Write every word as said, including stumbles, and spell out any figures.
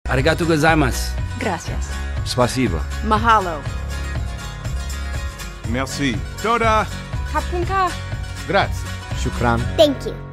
Arigato gozaimasu. Gracias. Spasibo. Mahalo. Merci. Toda. Kapunka. Grazie. Shukran. Thank you.